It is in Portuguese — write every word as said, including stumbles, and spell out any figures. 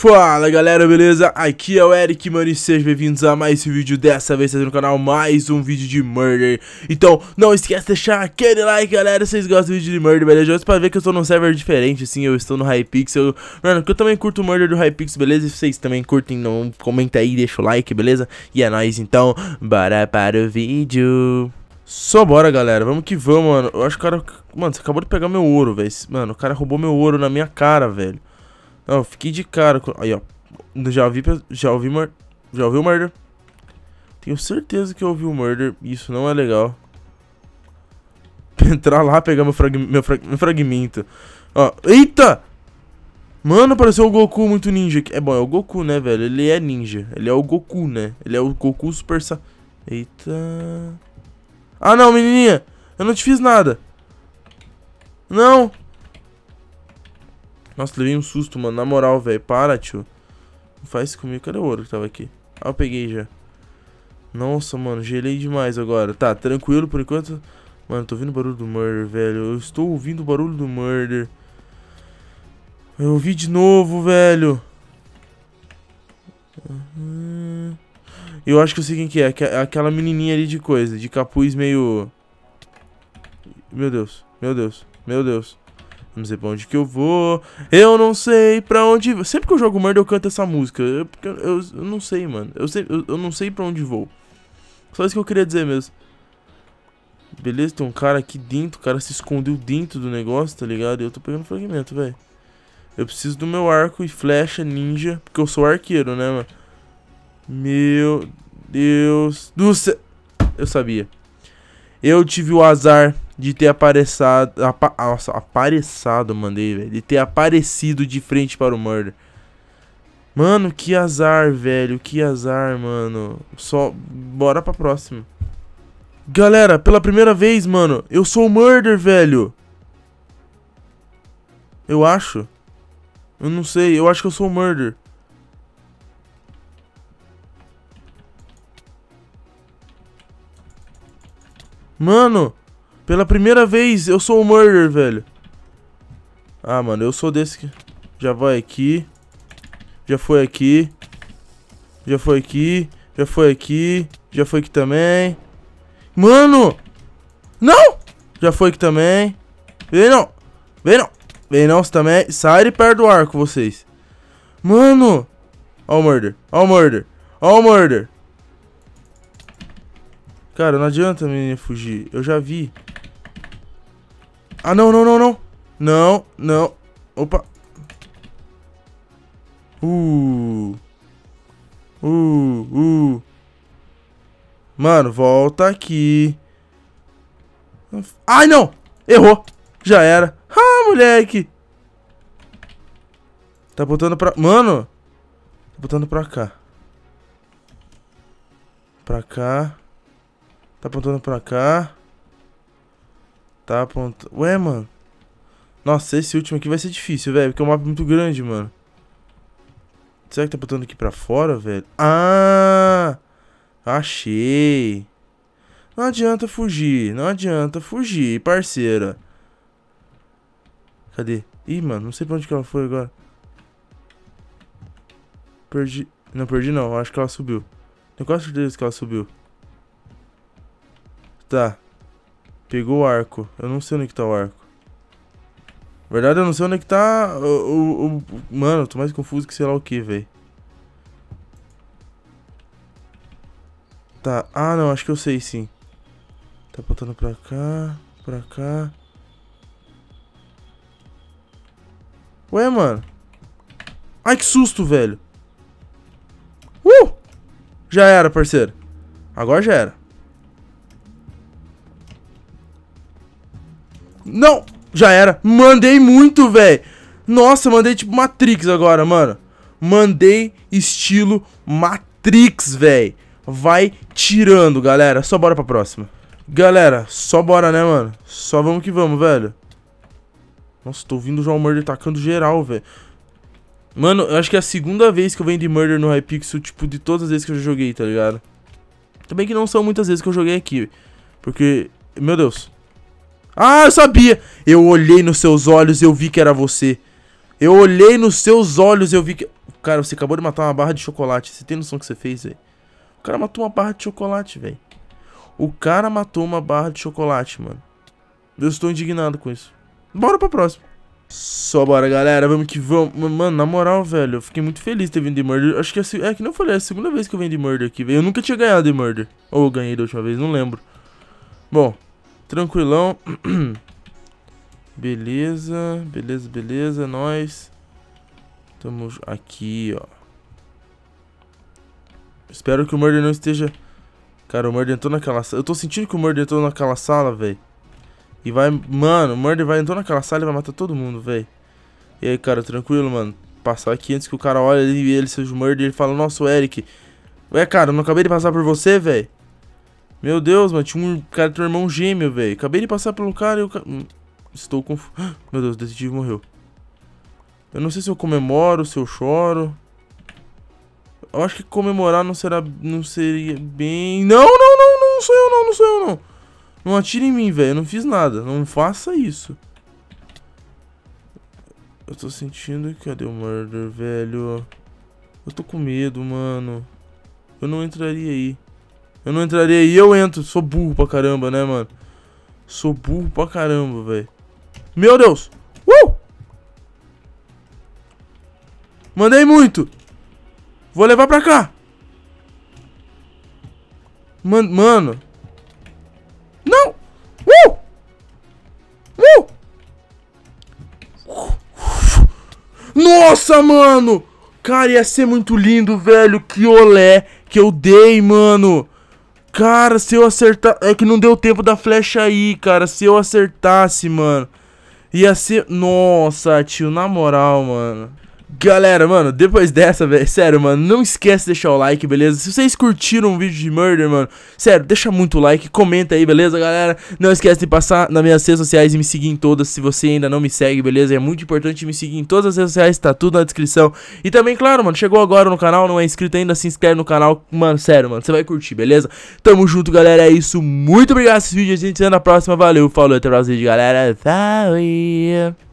Fala galera, beleza? Aqui é o Eric, mano, e sejam bem-vindos a mais esse vídeo. Dessa vez no canal, mais um vídeo de Murder. Então, não esquece de deixar aquele like, galera, se vocês gostam do vídeo de Murder, beleza? Pra ver que eu estou num server diferente, assim, eu estou no Hypixel. Mano, que eu também curto o Murder do Hypixel, beleza? E se vocês também curtem, não, comenta aí, deixa o like, beleza? E é nóis, então, bora para o vídeo. Só bora, galera, vamos que vamos, mano. Eu acho que o cara... Mano, você acabou de pegar meu ouro, velho. Mano, o cara roubou meu ouro na minha cara, velho. Não, eu fiquei de cara. Aí, ó. Já ouvi, já ouvi, já ouvi o Murder. Tenho certeza que eu ouvi o Murder. Isso não é legal. Entrar lá, pegar meu, frag, meu, frag, meu fragmento. Ó, eita! Mano, apareceu o Goku muito ninja. É bom, é o Goku, né, velho? Ele é ninja. Ele é o Goku, né? Ele é o Goku Super Sa... Eita... Ah, não, menininha. Eu não te fiz nada. Não. Nossa, levei um susto, mano. Na moral, velho. Para, tio. Não faz isso comigo. Cadê o ouro que tava aqui? Ah, eu peguei já. Nossa, mano. Gelei demais agora. Tá, tranquilo por enquanto. Mano, tô ouvindo o barulho do Murder, velho. Eu estou ouvindo o barulho do Murder. Eu ouvi de novo, velho. Uhum. Eu acho que eu sei quem que é. Aquela menininha ali de coisa. De capuz meio... Meu Deus. Meu Deus. Meu Deus. Não sei pra onde que eu vou. Eu não sei pra onde... Sempre que eu jogo Murder eu canto essa música. Eu, eu, eu, eu não sei, mano. Eu, sei, eu, eu não sei pra onde vou. Só isso que eu queria dizer mesmo. Beleza, tem um cara aqui dentro. O cara se escondeu dentro do negócio, tá ligado? E eu tô pegando fragmento, velho. Eu preciso do meu arco e flecha ninja. Porque eu sou arqueiro, né, mano? Meu Deus do céu. Eu sabia. Eu tive o azar de ter aparecido... Apa, nossa, aparecido, mandei, velho. De ter aparecido de frente para o Murder. Mano, que azar, velho. Que azar, mano. Só... Bora pra próxima. Galera, pela primeira vez, mano, eu sou o Murder, velho. Eu acho. Eu não sei. Eu acho que eu sou o Murder. Mano, pela primeira vez eu sou o Murder, velho. Ah, mano, eu sou desse que... Já vai aqui. Já foi aqui. Já foi aqui. Já foi aqui. Já foi aqui também. Mano! Não! Já foi aqui também. Vem não. Vem não. Vem não, você também. Sai de perto do arco, vocês. Mano! Ó o Murder. Ó o Murder. Ó o Murder. Cara, não adianta a menina fugir. Eu já vi. Ah, não, não, não, não. Não, não. Opa. Uh. Uh, uh. Mano, volta aqui. Ai, não. Errou. Já era. Ah, moleque. Tá botando pra... Mano. Tá botando pra cá. Pra cá. Tá apontando pra cá. Tá apontando... Ué, mano. Nossa, esse último aqui vai ser difícil, velho. Porque é um mapa muito grande, mano. Será que tá apontando aqui pra fora, velho? Ah! Achei. Não adianta fugir. Não adianta fugir, parceira. Cadê? Ih, mano. Não sei pra onde que ela foi agora. Perdi. Não, perdi não. Acho que ela subiu. Tenho quase certeza que ela subiu. Tá. Pegou o arco. Eu não sei onde que tá o arco. Na verdade, eu não sei onde que tá o... o, o... Mano, eu tô mais confuso que sei lá o que, velho. Tá. Ah, não. Acho que eu sei, sim. Tá apontando pra cá. Pra cá. Ué, mano. Ai, que susto, velho. Uh! Já era, parceiro. Agora já era. Não, já era. Mandei muito, velho. Nossa, mandei tipo Matrix agora, mano. Mandei estilo Matrix, velho. Vai tirando, galera. Só bora pra próxima. Galera, só bora, né, mano? Só vamos que vamos, velho. Nossa, tô ouvindo o João Murder tacando geral, velho. Mano, eu acho que é a segunda vez que eu venho de Murder no Hypixel, tipo, de todas as vezes que eu já joguei, tá ligado? Também que não são muitas vezes que eu joguei aqui. Porque, meu Deus. Ah, eu sabia! Eu olhei nos seus olhos e eu vi que era você. Eu olhei nos seus olhos e eu vi que... Cara, você acabou de matar uma barra de chocolate. Você tem noção do que você fez, velho? O cara matou uma barra de chocolate, velho. O cara matou uma barra de chocolate, mano. Eu estou indignado com isso. Bora pra próxima. Só bora, galera. Vamos que vamos. Mano, na moral, velho, eu fiquei muito feliz de ter vindo de Murder. Acho que é, é que não falei, é a segunda vez que eu venho de Murder aqui, velho. Eu nunca tinha ganhado de Murder. Ou eu ganhei da última vez, não lembro. Bom, tranquilão. Beleza, beleza, beleza. Nós estamos aqui, ó. Espero que o Murder não esteja... Cara, o Murder entrou naquela sala. Eu tô sentindo que o Murder entrou naquela sala, velho. E vai... Mano, o Murder vai entrar naquela sala e vai matar todo mundo, velho. E aí, cara, tranquilo, mano. Passar aqui antes que o cara olhe e ele seja o Murder. Ele fala, nossa, o Eric. Ué, cara, eu não acabei de passar por você, velho? Meu Deus, mano. Tinha um cara, teu irmão gêmeo, velho. Acabei de passar pelo cara e o cara... Estou confuso. Meu Deus, o detetive morreu. Eu não sei se eu comemoro, se eu choro. Eu acho que comemorar não será... Não seria bem... Não, não, não, não sou eu não, não sou eu não. Não atire em mim, velho. Eu não fiz nada. Não faça isso. Eu tô sentindo... Cadê o Murder, velho? Eu tô com medo, mano. Eu não entraria aí. Eu não entraria aí. Eu entro. Sou burro pra caramba, né, mano? Sou burro pra caramba, velho. Meu Deus. Uh! Mandei muito. Vou levar pra cá. Man mano. Não. Uh! Uh! Nossa, mano. Cara, ia ser muito lindo, velho. Que olé que eu dei, mano. Cara, se eu acertar... É que não deu tempo da flecha aí, cara. Se eu acertasse, mano, ia ser... Nossa, tio, na moral, mano. Galera, mano, depois dessa, velho, sério, mano, não esquece de deixar o like, beleza? Se vocês curtiram o vídeo de Murder, mano, sério, deixa muito like, comenta aí, beleza, galera? Não esquece de passar nas minhas redes sociais e me seguir em todas, se você ainda não me segue, beleza? É muito importante me seguir em todas as redes sociais, tá tudo na descrição. E também, claro, mano, chegou agora no canal, não é inscrito ainda, se inscreve no canal, mano, sério, mano, você vai curtir, beleza? Tamo junto, galera, é isso, muito obrigado por esse vídeo, a gente se vê na próxima, valeu, falou, até o próximo vídeo, galera, tchau!